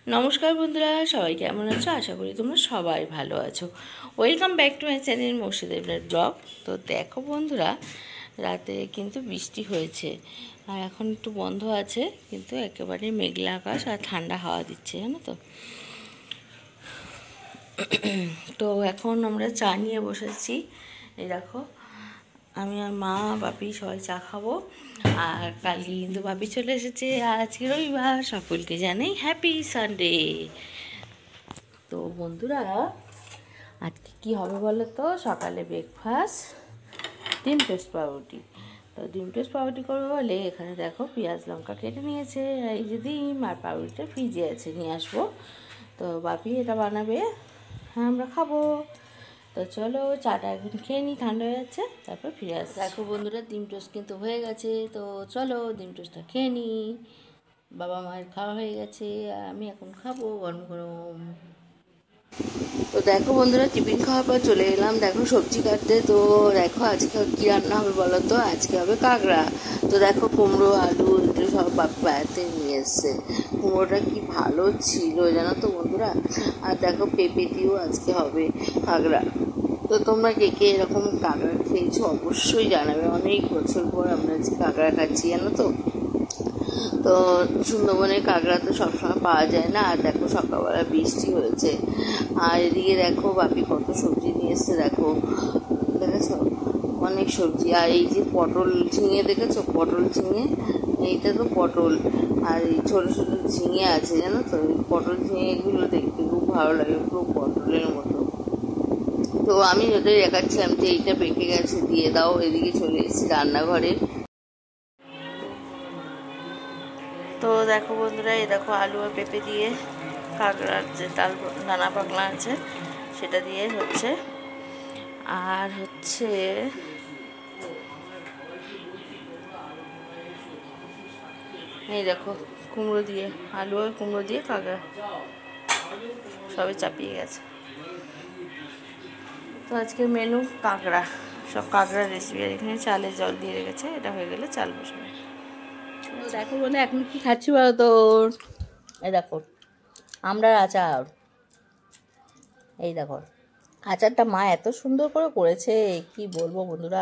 নমস্কার বন্ধুরা, সবাই কেমন আছো? আশা করি তোমরা সবাই ভালো আছো। Welcome back to my channel Murshidabad blog. তো দেখো বন্ধুরা, রাতে কিন্তু বৃষ্টি হয়েছে আর এখন একটু বন্ধ আছে, কিন্তু একেবারে মেঘলা আকাশ আর ঠান্ডা হাওয়া দিচ্ছে, জানো তো। তো এখন আমরা চা নিয়ে বসেছি। এই দেখো, আমি আর মা বাপি সবাই চা খাবো। আর কালকে কিন্তু বাপি চলে এসেছে, আজকে রবিবার, সকলকে জানাই হ্যাপি সানডে। তো বন্ধুরা, আজকে কি হবে বলো তো? সকালে ব্রেকফাস্ট ডিম টোস্ট পাউরুটি। তো ডিম টোস্ট পাউরুটি করবো বলে এখানে দেখো পেঁয়াজ লঙ্কা কেটে নিয়েছে, এই যে ডিম আর পাউরুটিটা ফ্রিজে আছে, নিয়ে আসবো। তো বাপি এটা বানাবে, হ্যাঁ আমরা খাবো। তো চলো চাটা এখন খেয়ে নিই, ঠান্ডা হয়ে যাচ্ছে, তারপর ফিরে আসছি। দেখো বন্ধুরা, ডিম টোস্ট কিন্তু হয়ে গেছে। তো চলো ডিম টোস্টটা খেয়ে নিই। বাবা মায়ের খাওয়া হয়ে গেছে আর আমি এখন খাবো গরম গরম। তো দেখো বন্ধুরা, টিফিন খাওয়ার পর চলে এলাম দেখো সবজি কাটতে। তো দেখো আজকে কী রান্না হবে বলো তো? আজকে হবে কাঁকড়া। তো দেখো কুমড়ো আলু এগুলো সব বাড়িতে নিয়ে এসছে। কুমড়োটা কি ভালো ছিল জানো তো বন্ধুরা। আর দেখো পেঁপে দিয়েও আজকে হবে কাঁকড়া। তো তোমরা কে কে এরকম কাঁকড়া খেয়েছো অবশ্যই জানাবে। অনেক বছর পর আমরা আজকে কাঁকড়া খাচ্ছি জানো তো। তো সুন্দরবনের কাঁকড়া তো সবসময় পাওয়া যায় না। আর দেখো সকালবেলা বৃষ্টি হয়েছে। আর এদিকে দেখো বাপি কত সবজি নিয়ে এসছে, দেখো দেখেছো অনেক সবজি। আর এই যে পটল ঝিঙে দেখেছো, পটল ঝিঙে, এইটা তো পটল। আর এই ছোটো ছোটো ঝিঙে আছে জানো তো। এই পটল ঝিঙেগুলো দেখতে খুব ভালো লাগে, পুরো পটলের মতো। তো আমি ওদের দেখাচ্ছিলাম যে এইটা পেকে গেছে, দিয়ে দাও। এদিকে চলে এসেছি রান্নাঘরে। তো দেখো বন্ধুরা, এই দেখো আলু আর পেঁপে দিয়ে কাঁকড়ার যে দানা পাকলা আছে সেটা দিয়ে হচ্ছে। আর হচ্ছে এই দেখো কুমড়ো দিয়ে, আলু আর কুমড়ো দিয়ে কাঁকড়া সবে চাপিয়ে গেছে। তো আজকের মেনু কাঁকড়া, সব কাঁকড়ার রেসিপি। আর এখানে চালে জল দিয়ে রেখেছে, এটা হয়ে গেলে চাল বসাবে। তো দেখো বলে এখন কি খাচ্ছি বলো তো? এই দেখো আমড়ার আচার। এই দেখো আচারটা মা এত সুন্দর করে করেছে, কি বলবো বন্ধুরা।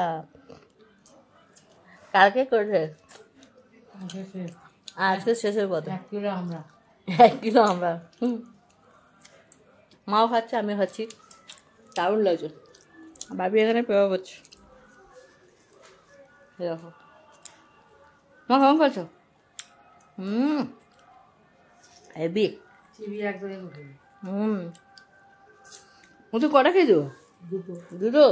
কালকে করেছে? আজকে শেষের কথা। 1 কিলো আমরা মাও খাচ্ছে, আমিও খাচ্ছি, দারুণ লাগছে। ভাবি এখানে পেপা করছে, দেখো মা কেমন খাচ্ছো? হেভি। তুই কটা খেয়েছো? দুটো।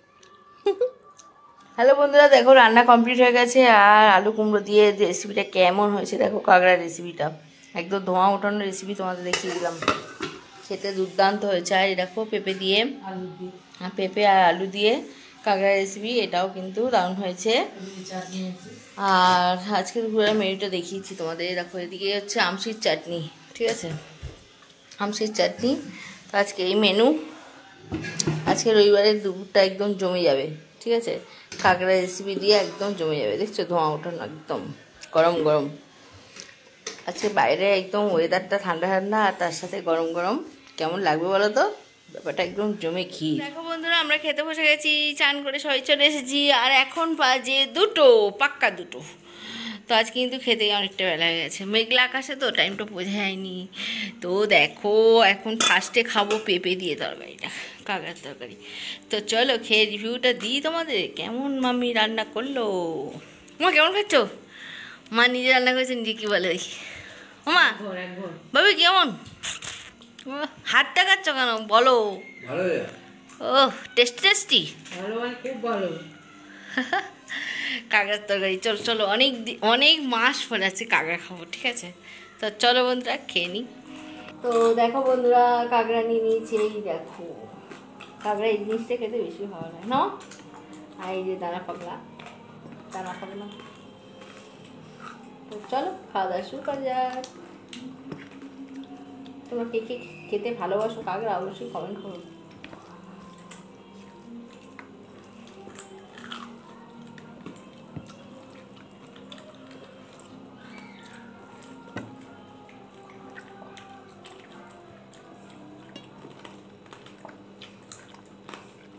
হ্যালো বন্ধুরা, দেখো রান্না কমপ্লিট হয়ে গেছে। আর আলু কুমড়ো দিয়ে রেসিপিটা কেমন হয়েছে দেখো, কাঁকড়ার রেসিপিটা একদম ধোঁয়া ওঠানোর রেসিপি তোমাদের দেখিয়ে দিলাম। খেতে দুর্দান্ত হয়েছে। আর দেখো পেঁপে দিয়ে, পেঁপে আর আলু দিয়ে কাঁকড়ার রেসিপি, এটাও কিন্তু দারুণ হয়েছে। আর আজকে দুপুরের মেনুটা দেখিয়েছি তোমাদের। দেখো এদিকে হচ্ছে আমশির চাটনি, ঠিক আছে, আমশির চাটনি। তো আজকে এই মেনু। আজকে রবিবারের দুপুরটা একদম জমে যাবে, ঠিক আছে, কাঁকড়া রেসিপি দিয়ে একদম জমে যাবে। দেখছো ধোঁয়া ওঠানো, একদম গরম গরম। আজকে বাইরে একদম ওয়েদারটা ঠান্ডা ঠান্ডা, আর তার সাথে গরম গরম, কেমন লাগবে বলো তো? ব্যাপারটা একদম জমে ক্ষীর। দেখো বন্ধুরা, আমরা খেতে বসে গেছি, চান করে সবাই চলে এসেছি। আর এখন বাজে 2, পাক্কা 2। তো আজ কিন্তু খেতে অনেকটা বেলা হয়ে গেছে, মেঘলা আকাশে তো টাইমটা বোঝা যায়নি। তো দেখো এখন ফার্স্টে খাবো পেঁপে দিয়ে তরকারিটা, কাঁকড়ার তরকারি। তো চলো খেয়ে রিভিউটা দিই তোমাদের, কেমন মাম্মি রান্না করলো। মা কেমন খাচ্ছ? মা নিজে রান্না করেছে, নিজে কি বলে দেখি। মা বাবু কেমন? হাতটা খাচ্ছ কেন বলো? ও টেস্টি। খুব ভালো। কাঁকড়ার তরকারি। চলো চলো, অনেক মাস পরে আছে কাঁকড়া খাবো, ঠিক আছে। তো চলো বন্ধুরা খেয়ে নিই। তো দেখো বন্ধুরা, কাঁকড়া নিয়ে নিয়েছি। এই দেখো কাঁকড়া, এই জিনিসটা খেতে বেশি ভালো লাগে না। আর এই যে দানা পাকলা, দানা পাকলা। তো চলো খাওয়া দাওয়া শুরু করা যাক। তোমরা কে কে খেতে ভালোবাসো কাঁকড়া অবশ্যই কমেন্ট করো।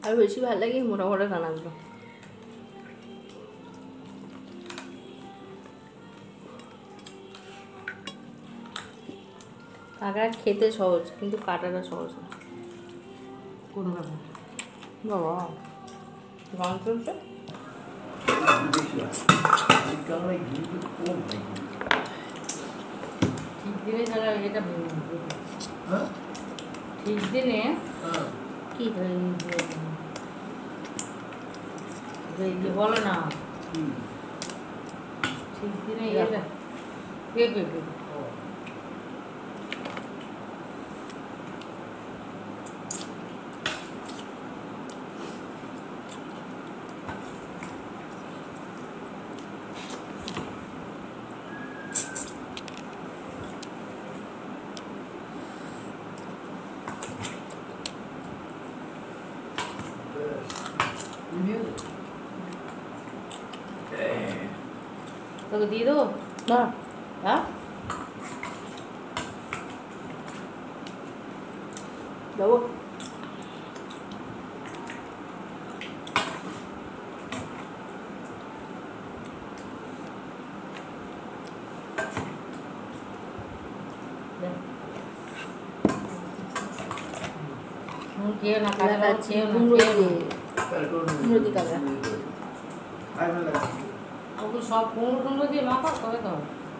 আর বেশি ভালো লাগে মোটা মোটা দানাগুলো। কাঁকড়া খেতে সহজ কিন্তু কাটাটা সহজ না। কোনো ব্যাপার বাবা গান চলছে। ঠিক দিনে তারা এটা ঠিক দিনে কি বলো না ঠিক দিনে এটা পেঁপে তোকে দিয়ে দেবো না হ্যাঁ দেবো। খেয়ে না কাঁচা খেয়ে না কুমড়ো দিয়ে কাঁকড়া। ওগুলো সব কুমড়ো দিয়ে মাখা তবে তো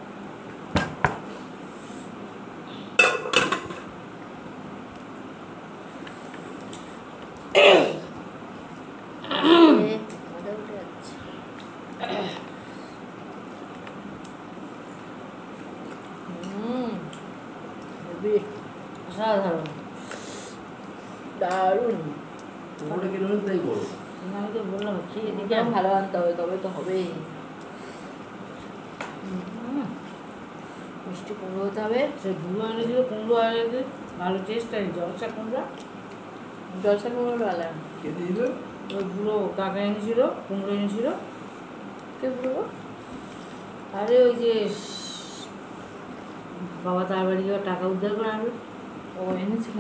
অসাধারণ দারুণ। আমি তো বললাম খেয়ে দেখে একদম ভালো আনতে হবে তবে তো হবে। মিষ্টি কুমড়ো হতে হবে। সে গুঁড়ো এনেছিল কুমড়ো এনেছিল ভালো টেস্ট আছে জলসা কুমড়া জলসা কুমড়ো আলা ওই গুঁড়ো কাকা এনেছিল কুমড়ো এনেছিল কে বলবো? আরে ওই যে বাবা তার বাড়ি যাওয়ার টাকা উদ্ধার করে আনবে ও এনেছিল।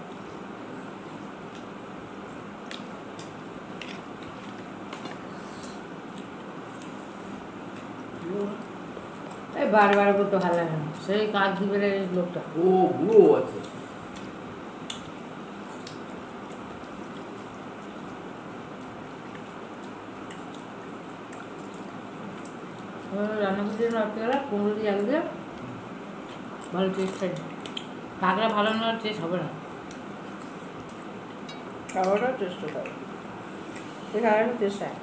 এই বারবার করতে ভালো লাগে না সেই কাজ দিবে লোকটা ও বুড়ো আছে রান্না করতে রাত্রিবেলা কুমড়ো দিয়ে আলু দিয়ে ভালো টেস্ট হয় কাঁকড়া ভালো না টেস্ট হবে না খাবারটা টেস্ট হতে হবে। এই খাবারটা টেস্ট হয়।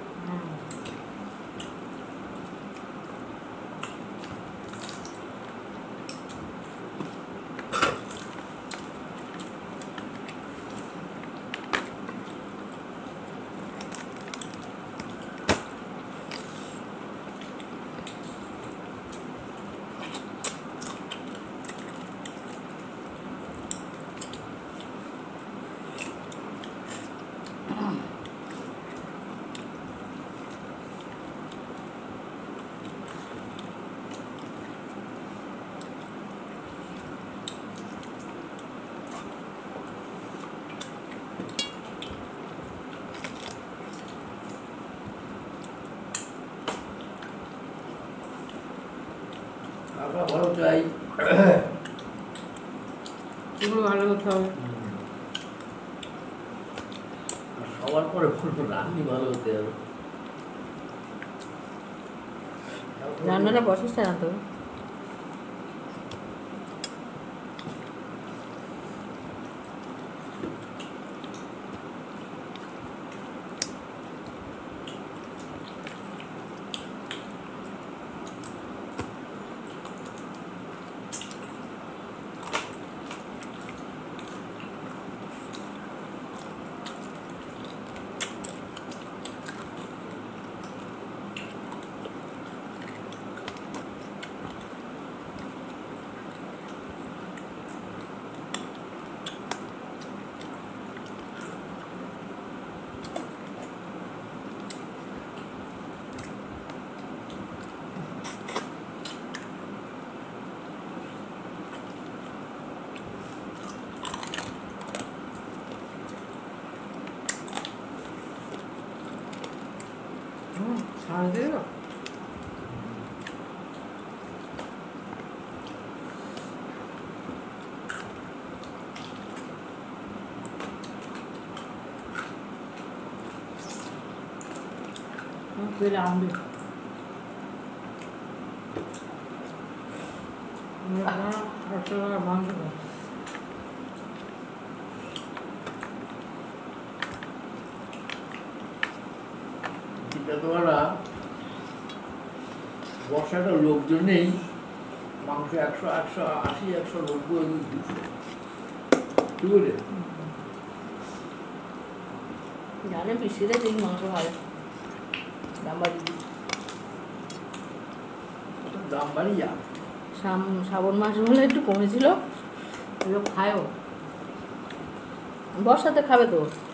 আমরা ভালো চাই এগুলো ভালো করতে হবে আর সবার পরে বলবো রান্নি ভালো হতে হবে রান্নাটা প্রসেসটা জানতে হবে। পেলে আনবে। আমরা 800 টাকার মাংস খাই। চিন্তা করা বর্ষাটা লোকজন নেই, মাংস 100, 180, 190, 200 কি বলে জানে পিসিরে ঠিক মাংস ভালো দাম বাড়িয়ে দিই। দাম বাড়ি যা। শ্রাবণ মাস বলে একটু কমেছিল, এগুলো খায়ও। বর্ষাতে খাবে তো।